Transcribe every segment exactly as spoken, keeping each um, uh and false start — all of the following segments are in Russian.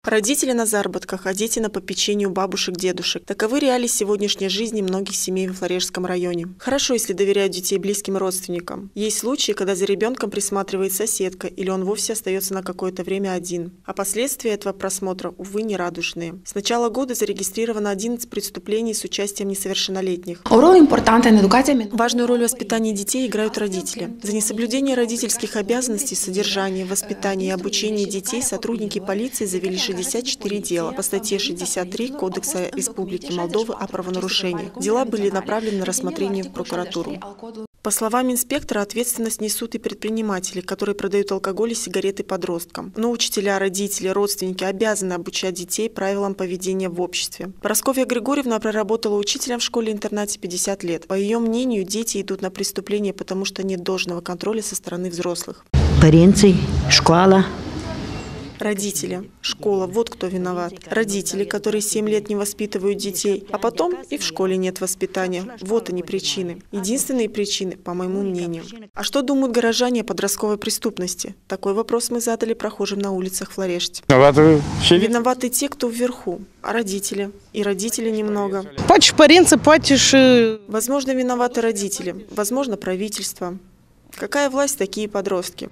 Родители на заработках, а дети на попечении у бабушек-дедушек. Таковы реалии сегодняшней жизни многих семей в Флорежском районе. Хорошо, если доверяют детей близким родственникам. Есть случаи, когда за ребенком присматривает соседка, или он вовсе остается на какое-то время один. А последствия этого просмотра, увы, нерадужные. С начала года зарегистрировано одиннадцать преступлений с участием несовершеннолетних. Важную роль в воспитании детей играют родители. За несоблюдение родительских обязанностей, содержания, воспитания и обучения детей сотрудники полиции завели шестьдесят четыре дела по статье шестьдесят три Кодекса Республики Молдова о правонарушениях. Дела были направлены на рассмотрение в прокуратуру. По словам инспектора, ответственность несут и предприниматели, которые продают алкоголь и сигареты подросткам. Но учителя, родители, родственники обязаны обучать детей правилам поведения в обществе. Прасковья Григорьевна проработала учителем в школе-интернате пятьдесят лет. По ее мнению, дети идут на преступления, потому что нет должного контроля со стороны взрослых. Паренцы, школа. Родители, школа, вот кто виноват. Родители, которые семь лет не воспитывают детей, а потом и в школе нет воспитания. Вот они причины. Единственные причины, по моему мнению. А что думают горожане о подростковой преступности? Такой вопрос мы задали прохожим на улицах Флорешти. Виноваты, Виноваты те, кто вверху, а родители. И родители немного. Платишь паренцы, платишь... Возможно, виноваты родители, возможно, правительство. Какая власть, такие подростки?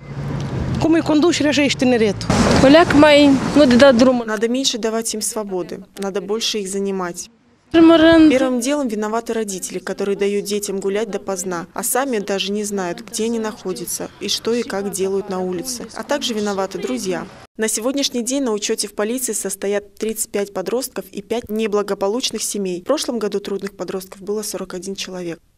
Надо меньше давать им свободы, надо больше их занимать. Первым делом виноваты родители, которые дают детям гулять допоздна, а сами даже не знают, где они находятся и что и как делают на улице. А также виноваты друзья. На сегодняшний день на учете в полиции состоят тридцать пять подростков и пять неблагополучных семей. В прошлом году трудных подростков было сорок один человек.